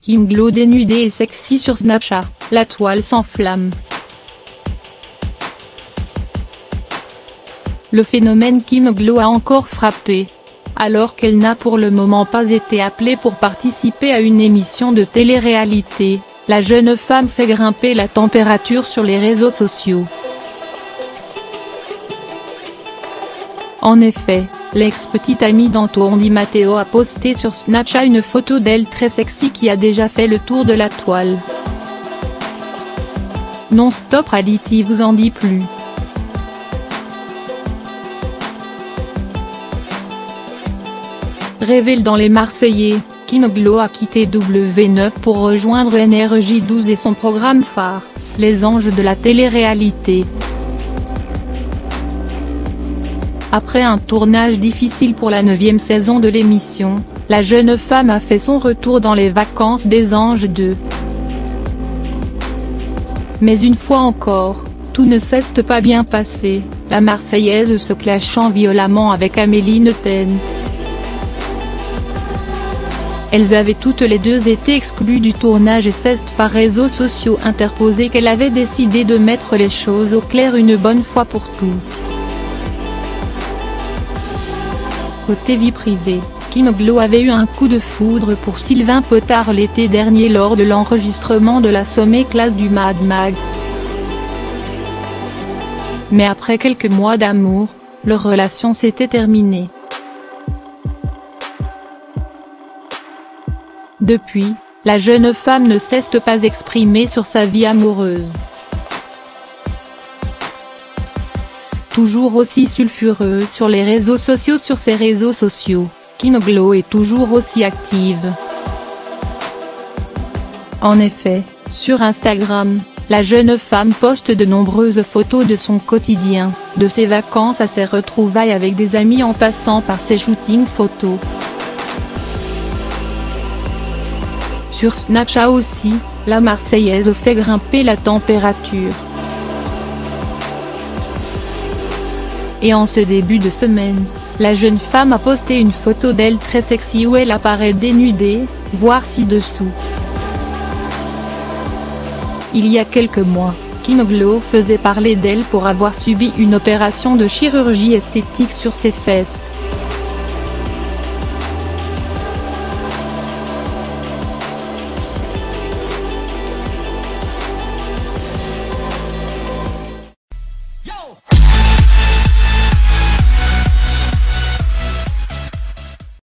Kim Glow dénudée et sexy sur Snapchat, la toile s'enflamme. Le phénomène Kim Glow a encore frappé. Alors qu'elle n'a pour le moment pas été appelée pour participer à une émission de télé-réalité, la jeune femme fait grimper la température sur les réseaux sociaux. En effet, l'ex-petite amie d'Antoine Di Matteo a posté sur Snapchat une photo d'elle très sexy qui a déjà fait le tour de la toile. Non-stop reality vous en dit plus. Révèle dans Les Marseillais, Kim Glow a quitté W9 pour rejoindre NRJ12 et son programme phare, Les Anges de la télé-réalité. Après un tournage difficile pour la 9e saison de l'émission, la jeune femme a fait son retour dans les vacances des Anges 2. Mais une fois encore, tout ne s'est pas bien passé, la Marseillaise se clashant violemment avec Amélie Nothène. Elles avaient toutes les deux été exclues du tournage et c'est par réseaux sociaux interposés qu'elle avait décidé de mettre les choses au clair une bonne fois pour toutes. Côté vie privée, Kim Glow avait eu un coup de foudre pour Sylvain Potard l'été dernier lors de l'enregistrement de la Sommet classe du Mad Mag. Mais après quelques mois d'amour, leur relation s'était terminée. Depuis, la jeune femme ne cesse de pas exprimer sur sa vie amoureuse. Toujours aussi sulfureuse sur les réseaux sociaux. Sur ses réseaux sociaux, Kim Glow est toujours aussi active. En effet, sur Instagram, la jeune femme poste de nombreuses photos de son quotidien, de ses vacances à ses retrouvailles avec des amis en passant par ses shootings photos. Sur Snapchat aussi, la Marseillaise fait grimper la température. Et en ce début de semaine, la jeune femme a posté une photo d'elle très sexy où elle apparaît dénudée, voire ci-dessous. Il y a quelques mois, Kim Glow faisait parler d'elle pour avoir subi une opération de chirurgie esthétique sur ses fesses.